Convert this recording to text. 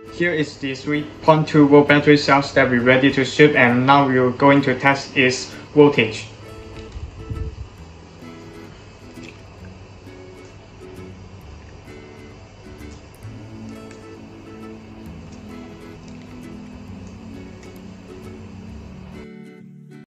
Here is the 3.2 volt battery cells that we're ready to ship, and now we're going to test its voltage.